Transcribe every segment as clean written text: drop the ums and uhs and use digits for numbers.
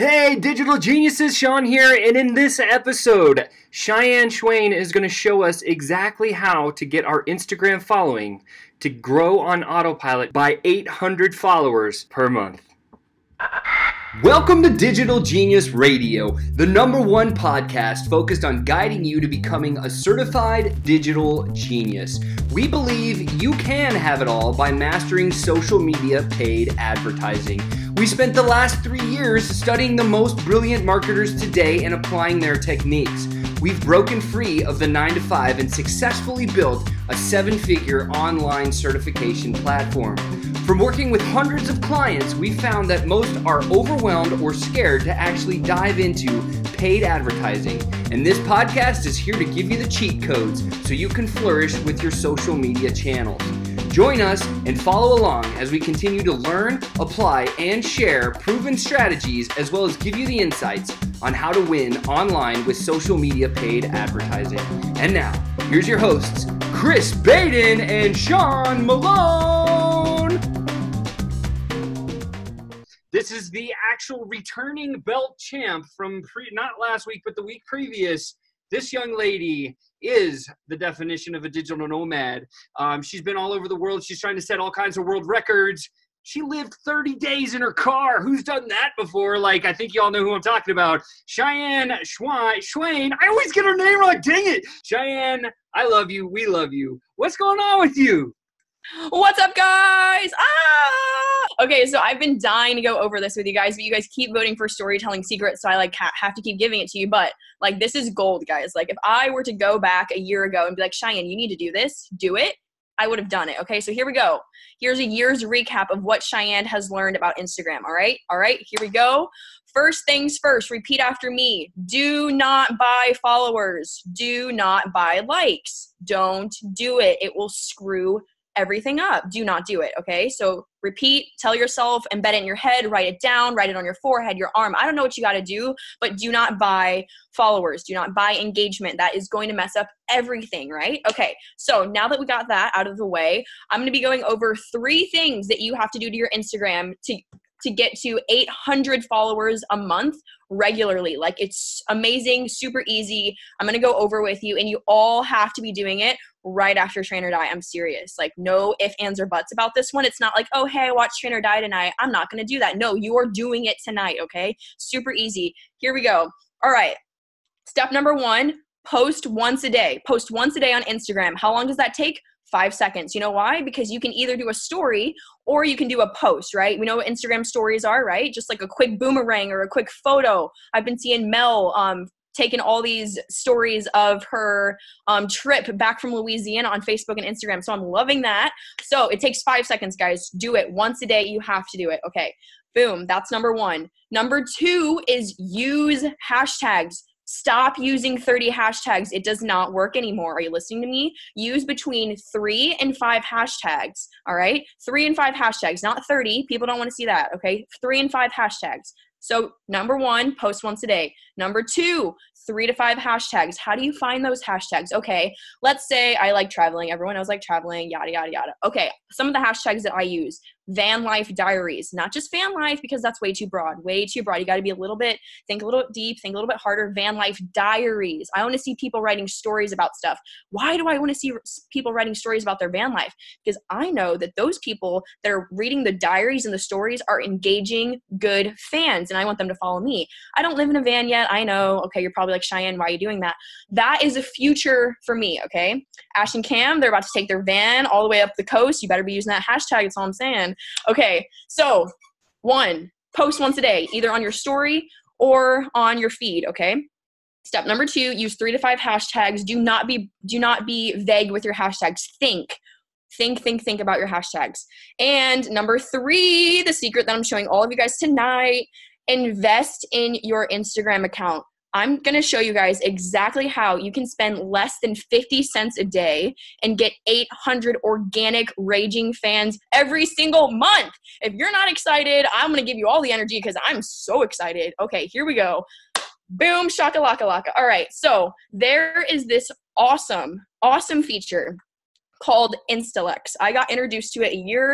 Hey, digital geniuses, Sean here, and in this episode, Cheyenne is going to show us exactly how to get our Instagram following to grow on autopilot by 800 followers per month. Welcome to Digital Genius Radio, the #1 podcast focused on guiding you to becoming a certified digital genius. We believe you can have it all by mastering social media paid advertising. We spent the last 3 years studying the most brilliant marketers today and applying their techniques. We've broken free of the 9-to-5 and successfully built a 7-figure online certification platform. From working with hundreds of clients, we found that most are overwhelmed or scared to actually dive into paid advertising. And this podcast is here to give you the cheat codes so you can flourish with your social media channels. Join us and follow along as we continue to learn, apply, and share proven strategies, as well as give you the insights on how to win online with social media paid advertising. And now, here's your hosts, Chris Baden and Sean Malone. This is the actual returning belt champ from not last week, but the week previous. This young lady is the definition of a digital nomad. She's been all over the world. She's trying to set all kinds of world records. She lived 30 days in her car. Who's done that before? Like, I think you all know who I'm talking about. Cheyenne Schwain. I always get her name wrong. Dang it. Cheyenne, I love you. We love you. What's going on with you? What's up, guys? Okay, so I've been dying to go over this with you guys, but you guys keep voting for storytelling secrets, so I have to keep giving it to you. But this is gold, guys. If I were to go back a year ago and be like, Cheyenne, you need to do this, do it, I would have done it. Okay, so here we go. Here's a year's recap of what Cheyenne has learned about Instagram. All right, here we go. First things first, repeat after me. Do not buy followers. Do not buy likes. Don't do it. It will screw everything up. Do not do it. Okay, so repeat, tell yourself, embed it in your head, write it down, write it on your forehead, your arm. I don't know what you got to do, but do not buy followers. Do not buy engagement. That is going to mess up everything, right? Okay, so now that we got that out of the way, I'm going to be going over 3 things that you have to do to your Instagram to get to 800 followers a month regularly. It's amazing, super easy. I'm going to go over with you, and you all have to be doing it right after Train or Die. I'm serious. No ifs, ands, or buts about this one. It's not like, oh, hey, I watched Train or Die tonight. I'm not going to do that. No, you are doing it tonight, okay? Super easy. Here we go. All right. Step number 1, post once a day. Post once a day on Instagram. How long does that take? 5 seconds. You know why? Because you can either do a story or you can do a post, right? We know what Instagram stories are, right? Just like a quick boomerang or a quick photo. I've been seeing Mel taking all these stories of her trip back from Louisiana on Facebook and Instagram. So I'm loving that. So it takes 5 seconds, guys. Do it once a day. You have to do it. Okay. Boom. That's number 1. Number 2 is use hashtags. Stop using 30 hashtags. It does not work anymore. Are you listening to me? Use between 3 and 5 hashtags. All right? 3 and 5 hashtags, not 30. People don't want to see that. Okay? 3 and 5 hashtags. So number 1, post once a day. Number 2, 3 to 5 hashtags. How do you find those hashtags? Okay, let's say I like traveling. Everyone knows traveling, yada, yada, yada. Okay, some of the hashtags that I use. Van life diaries, not just van life, because that's way too broad, way too broad. You got to be think a little deep, think a little bit harder. Van life diaries. I want to see people writing stories about stuff. Why do I want to see people writing stories about their van life? Because I know that those people that are reading the diaries and the stories are engaging, good fans, and I want them to follow me. I don't live in a van yet. I know. Okay, you're probably like, Cheyenne, why are you doing that? That is a future for me, okay? Ash and Cam, they're about to take their van all the way up the coast. You better be using that hashtag. That's all I'm saying. Okay, so 1, post once a day, either on your story or on your feed, okay? Step number 2, use 3 to 5 hashtags. Do not be vague with your hashtags. Think about your hashtags. And number 3, the secret that I'm showing all of you guys tonight, invest in your Instagram account. I'm going to show you guys exactly how you can spend less than 50 cents a day and get 800 organic raging fans every single month. If you're not excited, I'm going to give you all the energy because I'm so excited. Okay, here we go. Boom, shaka-laka-laka. All right, so there is this awesome feature called Instalex. I got introduced to it a year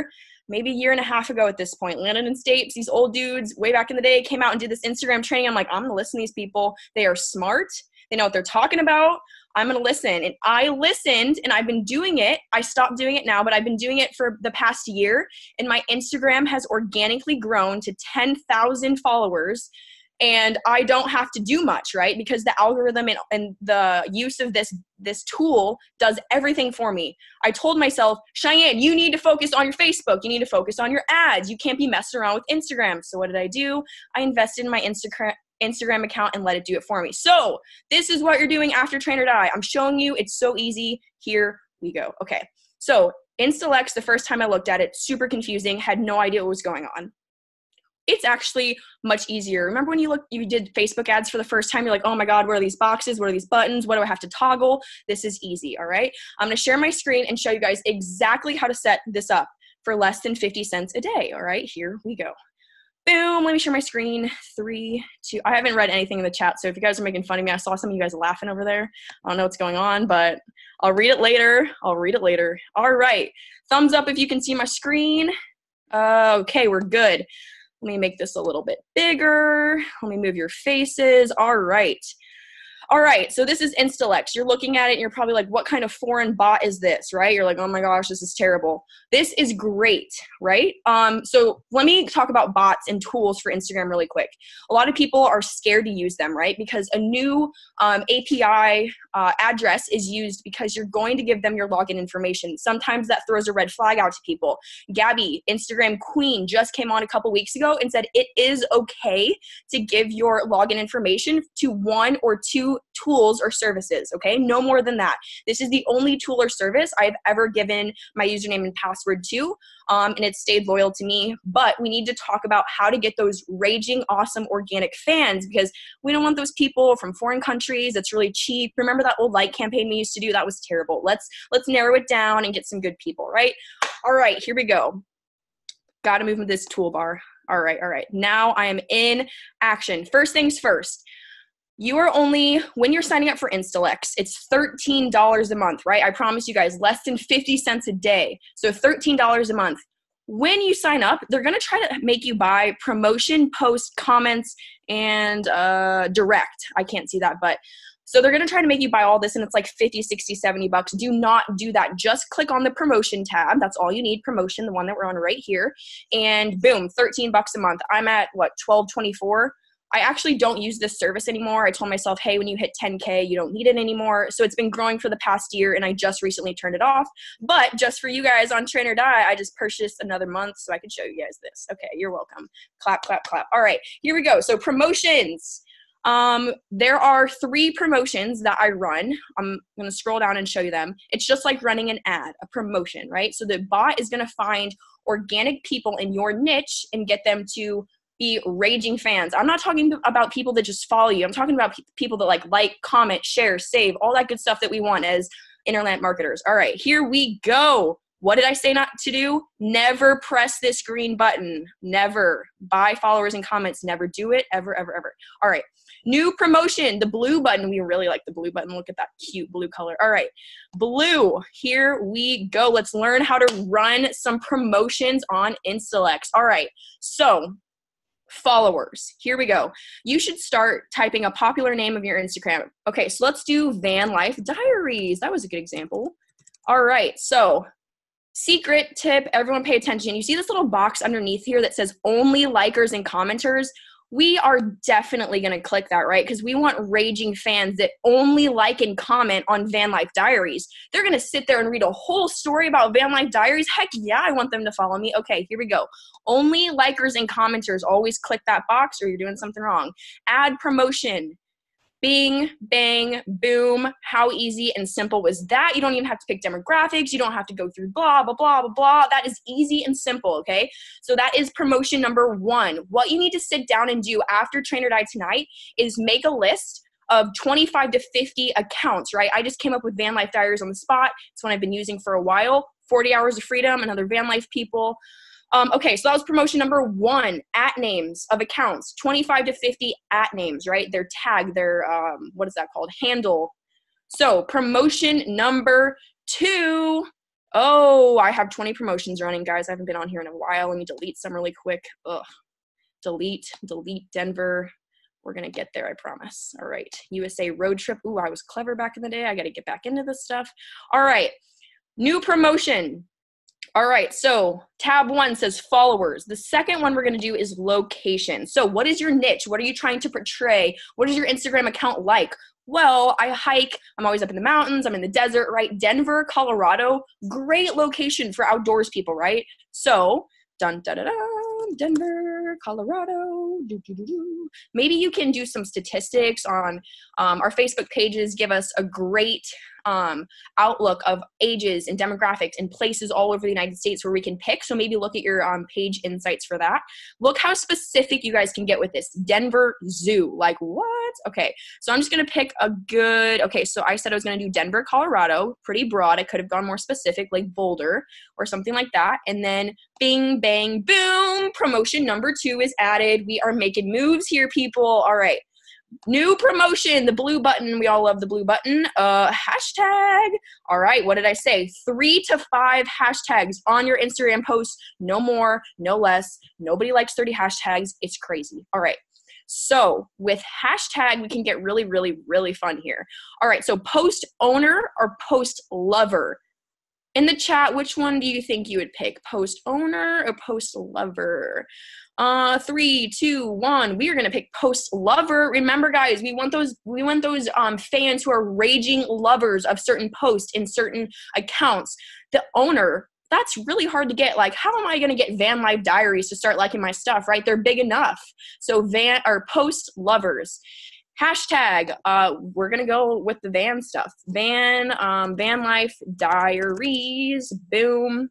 maybe a year and a half ago at this point. Landon and Stapes, these old dudes way back in the day, came out and did this Instagram training. I'm like, I'm going to listen to these people. They are smart. They know what they're talking about. I'm going to listen. And I listened, and I've been doing it. I stopped doing it now, but I've been doing it for the past year. And my Instagram has organically grown to 10,000 followers. And I don't have to do much, right? Because the algorithm and the use of this tool does everything for me. I told myself, Cheyenne, you need to focus on your Facebook. You need to focus on your ads. You can't be messing around with Instagram. So what did I do? I invested in my Instagram account and let it do it for me. So this is what you're doing after Train or Die. I'm showing you. It's so easy. Here we go. Okay. So InstaLex, the first time I looked at it, super confusing, had no idea what was going on. It's actually much easier. Remember when you did Facebook ads for the first time? You're like, oh my God, what are these boxes? What are these buttons? What do I have to toggle? This is easy, all right? I'm gonna share my screen and show you guys exactly how to set this up for less than 50 cents a day, all right? Here we go. Boom, let me share my screen. 3, 2, I haven't read anything in the chat, so if you guys are making fun of me, I saw some of you guys laughing over there. I don't know what's going on, but I'll read it later. All right, thumbs up if you can see my screen. Okay, we're good. Let me make this a little bit bigger. Let me move your faces. All right. All right, so this is InstaLex. You're looking at it and you're probably like, what kind of foreign bot is this, right? You're like, oh my gosh, this is terrible. This is great, right? So let me talk about bots and tools for Instagram really quick. A lot of people are scared to use them, right? Because a new API address is used because you're going to give them your login information. Sometimes that throws a red flag out to people. Gabby, Instagram queen, just came on a couple weeks ago and said it is okay to give your login information to 1 or 2 tools or services, okay? No more than that. This is the only tool or service I've ever given my username and password to, and it stayed loyal to me. But we need to talk about how to get those raging awesome organic fans, because we don't want those people from foreign countries. It's really cheap. Remember that old like campaign we used to do? That was terrible. Let's narrow it down and get some good people, right? All right, here we go. Got to move with this toolbar. All right. Now I am in action. First things first. You are only, when you're signing up for InstaLex, it's $13 a month, right? I promise you guys, less than 50 cents a day. So $13 a month. When you sign up, they're going to try to make you buy promotion, post, comments, and direct. I can't see that, but so they're going to try to make you buy all this, and it's like 50, 60, 70 bucks. Do not do that. Just click on the promotion tab. That's all you need, promotion, the one that we're on right here. And boom, 13 bucks a month. I'm at, what, 12.24? I actually don't use this service anymore. I told myself, hey, when you hit 10K, you don't need it anymore. So it's been growing for the past year, and I just recently turned it off. But just for you guys on Train or Die, I just purchased another month so I could show you guys this. Okay, you're welcome. Clap, clap, clap. All right, here we go. So promotions. There are 3 promotions that I run. I'm going to scroll down and show you them. It's just like running an ad, a promotion, right? So the bot is going to find organic people in your niche and get them to be raging fans. I'm not talking about people that just follow you. I'm talking about people that like, comment, share, save, all that good stuff that we want as internet marketers. All right, here we go. What did I say not to do? Never press this green button. Never. Buy followers and comments. Never do it. Ever, ever, ever. All right. New promotion. The blue button. We really like the blue button. Look at that cute blue color. All right. Blue. Here we go. Let's learn how to run some promotions on InstaLex. All right. So followers. Here we go. You should start typing a popular name of your Instagram. Okay. So let's do Van Life Diaries. That was a good example. All right. So secret tip, everyone pay attention. You see this little box underneath here that says only likers and commenters? We are definitely going to click that, right? Because we want raging fans that only like and comment on Van Life Diaries. They're going to sit there and read a whole story about Van Life Diaries. Heck yeah, I want them to follow me. Okay, here we go. Only likers and commenters. Always click that box or you're doing something wrong. Ad promotion. Bing, bang, boom. How easy and simple was that? You don't even have to pick demographics. You don't have to go through blah, blah, blah, blah, blah. That is easy and simple, okay? So that is promotion number 1. What you need to sit down and do after Train or Die tonight is make a list of 25 to 50 accounts, right? I just came up with Van Life Diaries on the spot. It's one I've been using for a while. 40 Hours of Freedom, another Van Life people. Okay, so that was promotion number 1, at names of accounts, 25 to 50 at names, right? Their tag, their, what is that called? Handle. So promotion number 2, Oh, I have 20 promotions running, guys. I haven't been on here in a while. Let me delete some really quick. Ugh. Delete Denver. We're going to get there, I promise. All right. USA road trip. Ooh, I was clever back in the day. I got to get back into this stuff. All right. New promotion. All right, so tab 1 says followers. The second one we're going to do is location. So what is your niche? What are you trying to portray? What is your Instagram account like? Well, I hike. I'm always up in the mountains. I'm in the desert, right? Denver, Colorado, great location for outdoors people, right? So, dun da da da, Denver, Colorado. Do, do, do, do. Maybe you can do some statistics on our Facebook pages. Give us a great outlook of ages and demographics and places all over the United States where we can pick. So maybe look at your page insights for that. Look how specific you guys can get with this. Denver Zoo. Like what? Okay. So I'm just going to pick a good, okay. So I said I was going to do Denver, Colorado, pretty broad. I could have gone more specific like Boulder or something like that. And then bing, bang, boom. Promotion number 2 is added. We are making moves here, people. All right. New promotion, the blue button. We all love the blue button. Hashtag. All right, what did I say? 3 to 5 hashtags on your Instagram post. No more, no less. Nobody likes 30 hashtags. It's crazy. All right. So with hashtag, we can get really, really, really fun here. All right, so post owner or post lover? In the chat, which one do you think you would pick? Post owner or post lover? 3, 2, 1. We are gonna pick post lover. Remember, guys, we want those fans who are raging lovers of certain posts in certain accounts. The owner, that's really hard to get. Like, how am I gonna get Van Life Diaries to start liking my stuff? Right? They're big enough. So post lovers. Hashtag, we're gonna go with the van stuff. Van Life Diaries, boom.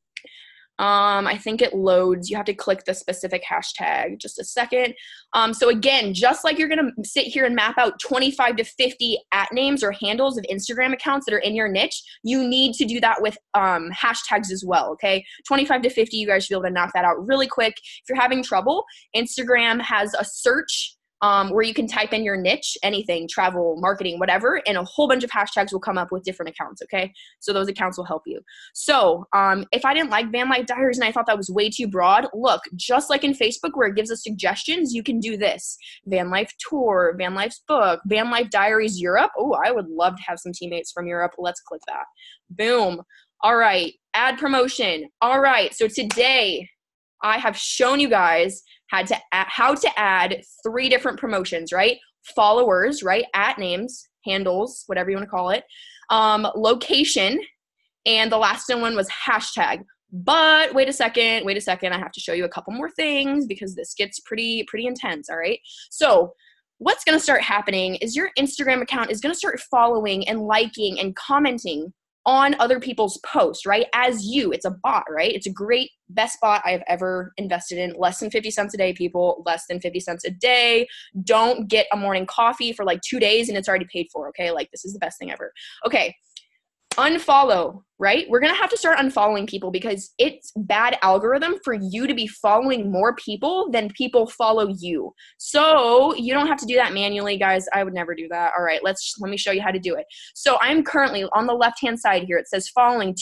I think it loads. You have to click the specific hashtag. Just a second. So again, just like you're gonna sit here and map out 25 to 50 @names or handles of Instagram accounts that are in your niche, you need to do that with hashtags as well, okay? 25 to 50, you guys should be able to knock that out really quick. If you're having trouble, Instagram has a search where you can type in your niche, anything, travel, marketing, whatever, and a whole bunch of hashtags will come up with different accounts, okay? So those accounts will help you. So if I didn't like Van Life Diaries and I thought that was way too broad, look, just like in Facebook where it gives us suggestions, you can do this. Van Life Tour, Van Life's book, Van Life Diaries Europe. Oh, I would love to have some teammates from Europe. Let's click that. Boom. All right, add promotion. All right, so today I have shown you guys how to add 3 different promotions, right? Followers, right? @names, handles, whatever you want to call it. Location, and the last one was hashtag. But wait a second. I have to show you a couple more things because this gets pretty intense, all right? So what's going to start happening is your Instagram account is going to start following and liking and commenting on other people's posts, right? As you, it's a bot, right? It's a great, best bot I have ever invested in. Less than 50 cents a day, people, less than 50 cents a day. Don't get a morning coffee for like 2 days and it's already paid for, okay? Like this is the best thing ever. Okay, unfollow, right? We're gonna have to start unfollowing people because it's bad algorithm for you to be following more people than people follow you. So you don't have to do that manually, guys. I would never do that. All right, let me show you how to do it. So I'm currently on the left-hand side here. It says following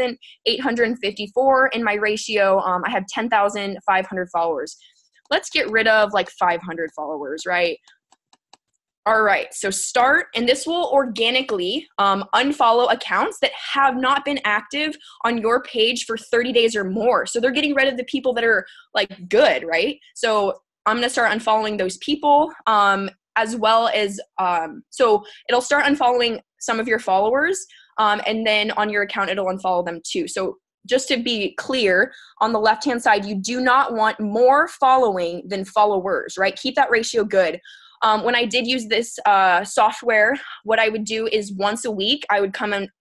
2,854 in my ratio. I have 10,500 followers. Let's get rid of like 500 followers, right? All right, so start, and this will organically unfollow accounts that have not been active on your page for 30 days or more. So they're getting rid of the people that are like good, right? So I'm gonna start unfollowing those people as well as, so it'll start unfollowing some of your followers and then on your account, it'll unfollow them too. So just to be clear, on the left-hand side, you do not want more following than followers, right? Keep that ratio good. When I did use this software, what I would do is once a week, I would come in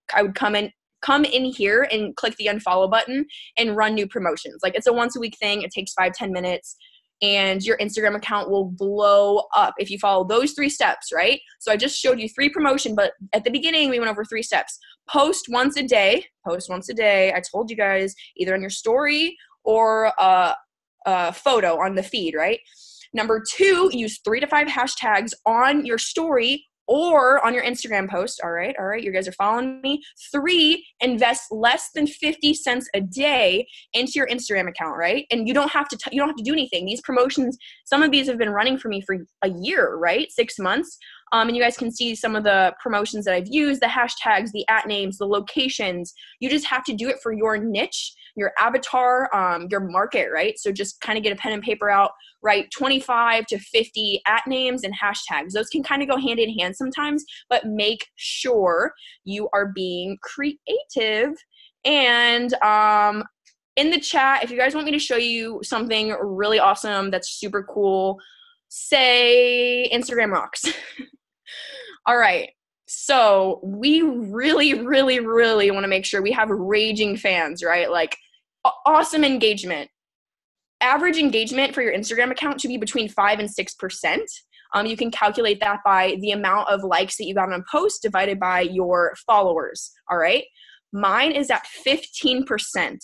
here and click the unfollow button and run new promotions. Like it's a once a week thing. It takes 5-10 minutes and your Instagram account will blow up if you follow those 3 steps, right? So I just showed you 3 promotion, but at the beginning we went over 3 steps. Post once a day. I told you guys, either on your story or a photo on the feed, right? Number 2, use 3 to 5 hashtags on your story Or on your Instagram post, all right, you guys are following me. 3, invest less than 50 cents a day into your Instagram account, right? And you don't have to do anything. These promotions, some of these have been running for me for a year, right? 6 months. And you guys can see some of the promotions that I've used, the hashtags, the @ names, the locations. You just have to do it for your niche, your avatar, your market, right? So just kind of get a pen and paper out, write 25 to 50 @ names and hashtags. Those can kind of go hand in hand sometimes, but make sure you are being creative. And in the chat, if you guys want me to show you something really awesome that's super cool, say Instagram rocks. All right. So we really, really, really want to make sure we have raging fans, right? Like awesome engagement. Average engagement for your Instagram account should be between 5 and 6%. You can calculate that by the amount of likes that you got on a post divided by your followers. All right. Mine is at 15%.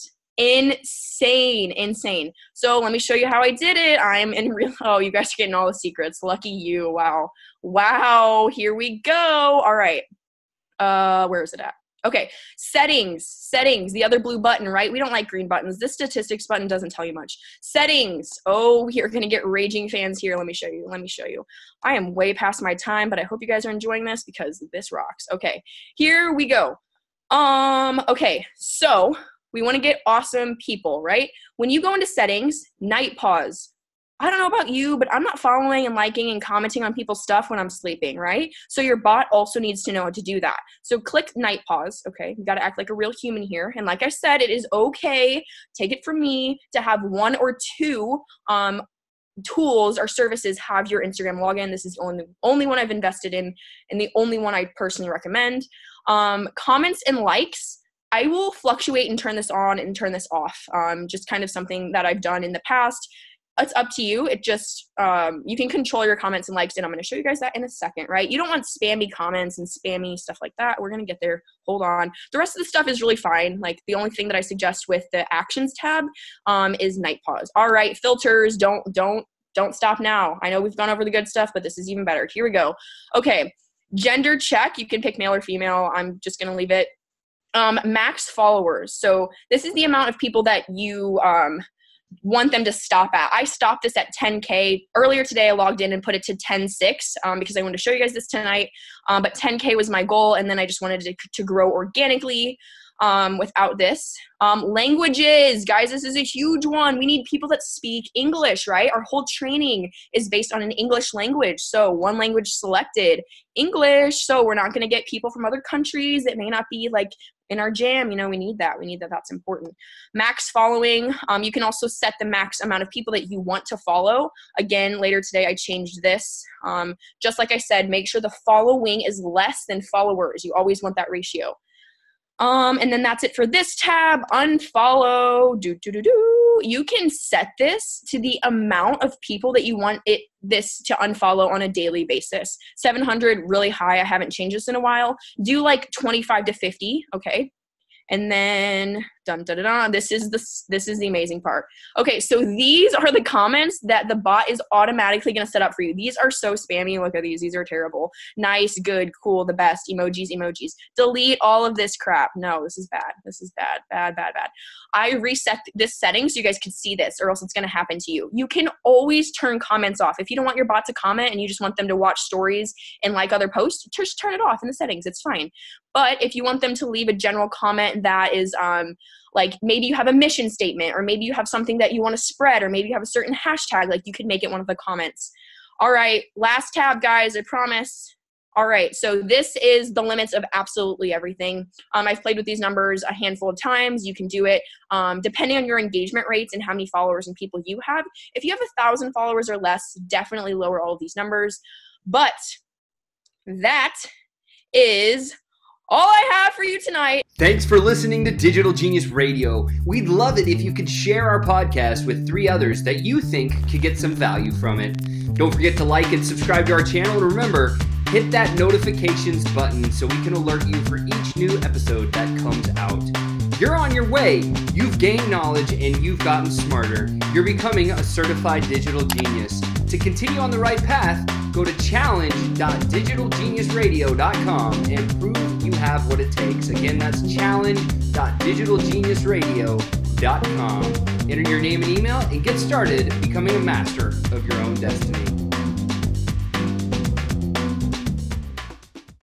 Insane. So let me show you how I did it. I'm in real, oh, you guys are getting all the secrets. Lucky you. Wow. Here we go. All right. Where is it at? Okay. Settings, the other blue button, right? We don't like green buttons. This statistics button doesn't tell you much. Settings. Oh, you're going to get raging fans here. Let me show you. I am way past my time, but I hope you guys are enjoying this because this rocks. Okay. Here we go. Okay. So we want to get awesome people, right? When you go into settings, night pause. I don't know about you, but I'm not following and liking and commenting on people's stuff when I'm sleeping, right? So your bot also needs to know how to do that. So click night pause, okay? You got to act like a real human here. And like I said, it is okay, take it from me, to have 1 or 2 tools or services have your Instagram login. This is the only one I've invested in and the only one I personally recommend. Comments and likes, I will fluctuate and turn this on and turn this off. Just kind of something that I've done in the past. It's up to you. It just, you can control your comments and likes, and I'm going to show you guys that in a second, right? You don't want spammy comments and spammy stuff like that. We're going to get there. Hold on. The rest of the stuff is really fine. Like the only thing that I suggest with the actions tab is night pause. All right, filters, don't stop now. I know we've gone over the good stuff, but this is even better. Here we go. Okay, gender check. You can pick male or female. I'm just going to leave it. Max followers. So this is the amount of people that you want them to stop at. I stopped this at 10K. Earlier today, I logged in and put it to 10.6 because I wanted to show you guys this tonight. But 10K was my goal, and then I just wanted to grow organically without this. Languages. Guys, this is a huge one. We need people that speak English, right? Our whole training is based on an English language. So one language selected, English. So we're not going to get people from other countries that may not be like in our jam. You know, we need that. That's important. Max following. You can also set the max amount of people that you want to follow. Again, later today, I changed this. Just like I said, make sure the following is less than followers. You always want that ratio. And then that's it for this tab. Unfollow. You can set this to the amount of people that you want this to unfollow on a daily basis. 700, really high. I haven't changed this in a while. Do like 25 to 50. Okay. And then this is the amazing part. Okay, so these are the comments that the bot is automatically going to set up for you. These are so spammy. Look at these. These are terrible. Nice, good, cool, the best. Emojis. Delete all of this crap. No, this is bad. This is bad. I reset this setting so you guys can see this, or else it's going to happen to you. You can always turn comments off. If you don't want your bot to comment and you just want them to watch stories and like other posts, just turn it off in the settings. It's fine. But if you want them to leave a general comment that is like maybe you have a mission statement, or maybe you have something that you want to spread, or maybe you have a certain hashtag, like you could make it one of the comments. All right, last tab, guys, I promise. All right, so this is the limits of absolutely everything. I've played with these numbers a handful of times. You can do it depending on your engagement rates and how many followers and people you have. If you have 1,000 followers or less, definitely lower all of these numbers. But that is all I have for you tonight. Thanks for listening to Digital Genius Radio. We'd love it if you could share our podcast with 3 others that you think could get some value from it. Don't forget to like and subscribe to our channel, and remember, hit that notifications button so we can alert you for each new episode that comes out. You're on your way. You've gained knowledge and you've gotten smarter. You're becoming a certified digital genius. To continue on the right path, go to challenge.digitalgeniusradio.com and prove you have what it takes. Again, that's challenge.digitalgeniusradio.com. Enter your name and email and get started becoming a master of your own destiny.